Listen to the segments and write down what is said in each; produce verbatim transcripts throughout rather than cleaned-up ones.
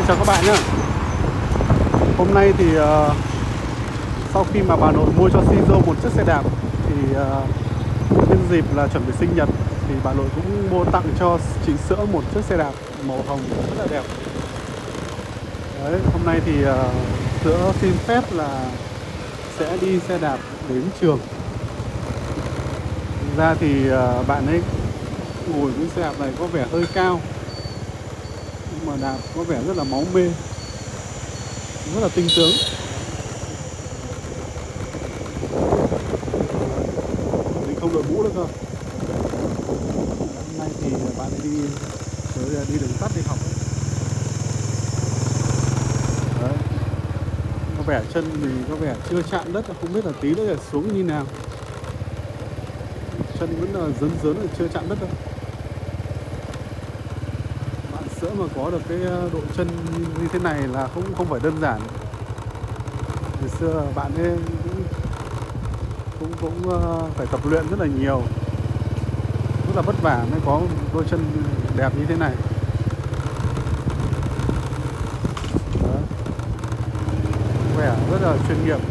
chào các bạn nhé. Hôm nay thì uh, sau khi mà bà nội mua cho Shizu một chiếc xe đạp thì uh, nhân dịp là chuẩn bị sinh nhật thì bà nội cũng mua tặng cho chị Sữa một chiếc xe đạp màu hồng rất là đẹp. Đấy, hôm nay thì uh, Sữa xin phép là sẽ đi xe đạp đến trường. Thực ra thì uh, bạn ấy ngồi cái xe đạp này có vẻ hơi cao, nhưng mà đạp có vẻ rất là máu mê, rất là tinh tướng. Mình không đội mũ nữa cơ. Hôm nay thì bạn ấy đi tới đi đường tắt đi học. Đấy. Có vẻ chân mình có vẻ chưa chạm đất, không biết là tí nữa là xuống như nào. Chân vẫn là dấn dấn là chưa chạm đất đâu. Bạn Sữa mà có được cái độ chân như thế này là không không phải đơn giản. Hồi xưa bạn ấy cũng cũng, cũng phải tập luyện rất là nhiều, rất là vất vả mới có đôi chân đẹp như thế này. Đó. Vẻ rất là chuyên nghiệp,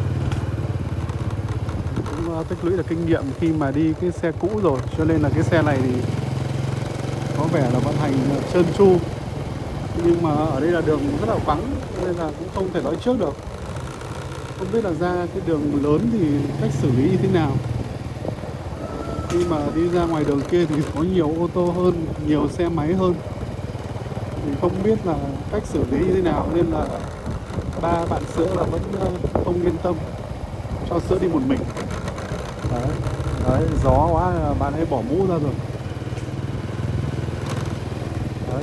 cũng tích lũy được kinh nghiệm khi mà đi cái xe cũ rồi, cho nên là cái xe này thì có vẻ là vận hành trơn tru. Nhưng mà ở đây là đường rất là vắng nên là cũng không thể nói trước được. Không biết là ra cái đường lớn thì cách xử lý như thế nào. Khi mà đi ra ngoài đường kia thì có nhiều ô tô hơn, nhiều xe máy hơn, thì không biết là cách xử lý như thế nào, nên là ba bạn Sữa là vẫn không yên tâm cho Sữa đi một mình. Đấy, đấy, gió quá bạn ấy bỏ mũ ra rồi. Đấy.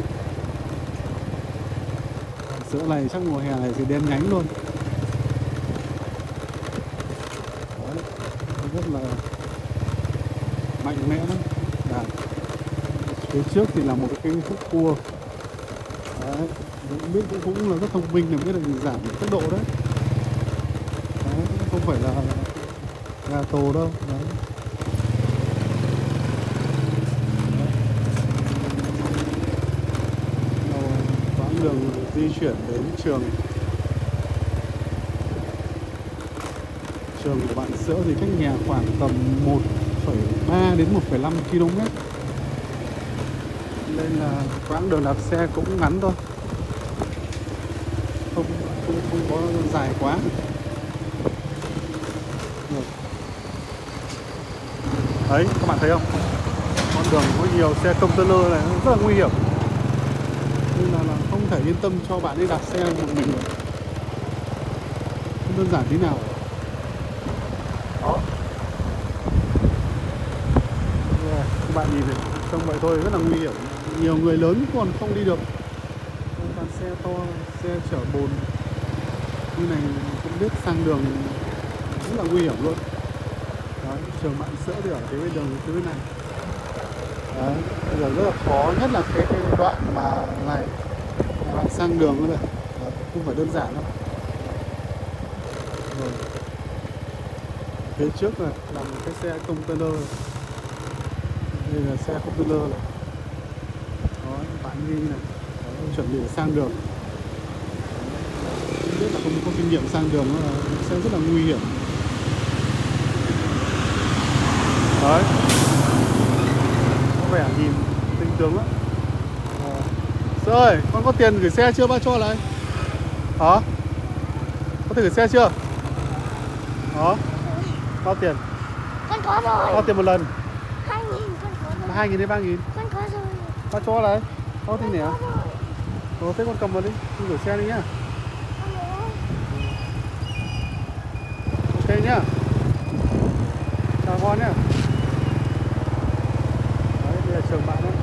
Sữa này chắc mùa hè này thì đen nhánh luôn. Đấy, rất là mạnh mẽ lắm. Đạp phía trước thì là một cái khúc cua. Đấy, cũng biết cũng, cũng là rất thông minh, là biết là mình giảm tốc độ đấy. Đấy, không phải là gà tồ đâu. Đấy. Quãng đường di chuyển đến trường trường của bạn Sữa thì cách nhà khoảng tầm một phẩy ba đến một phẩy năm ki lô mét, nên là quãng đường đạp xe cũng ngắn thôi, không không, không có dài quá. Rồi. Đấy, các bạn thấy không, con đường có nhiều xe container này, rất là nguy hiểm, nên là, là không thể yên tâm cho bạn đi đạp xe một mình được. Không đơn giản tí nào. Đó. Yeah, các bạn nhìn này, trông vậy thôi rất là nguy hiểm. Nhiều người lớn còn không đi được. Toàn xe to, xe chở bồn như này cũng biết sang đường rất là nguy hiểm luôn. Đấy, trường bạn Sữa thì ở cái bên đường phía bên này. Đấy, bây giờ rất là khó, nhất là cái, cái đoạn mà này bạn sang đường nữa này. Đấy, không phải đơn giản đâu. Rồi. Phía trước này là một cái xe container. Đây là xe container này. Đó, bạn đi này. Đó, chuẩn bị sang đường. Không biết là không có kinh nghiệm sang đường là sẽ rất là nguy hiểm. Đấy, có vẻ nhìn tinh tướng lắm. Sữa ơi, con có tiền gửi xe chưa, ba cho lại? Hả? Có tiền gửi xe chưa? Hả? Bao tiền? Con có rồi. Bao tiền một lần? Hai nghìn con có rồi. Hai nghìn đến ba nghìn? Con có rồi. Ba cho lại. Bao tiền nhỉ? Ồ, thế con cầm vào đi, con gửi xe đi nhá. Ok nhá. Chào con nhá. Đấy, đây là trường bạn đấy.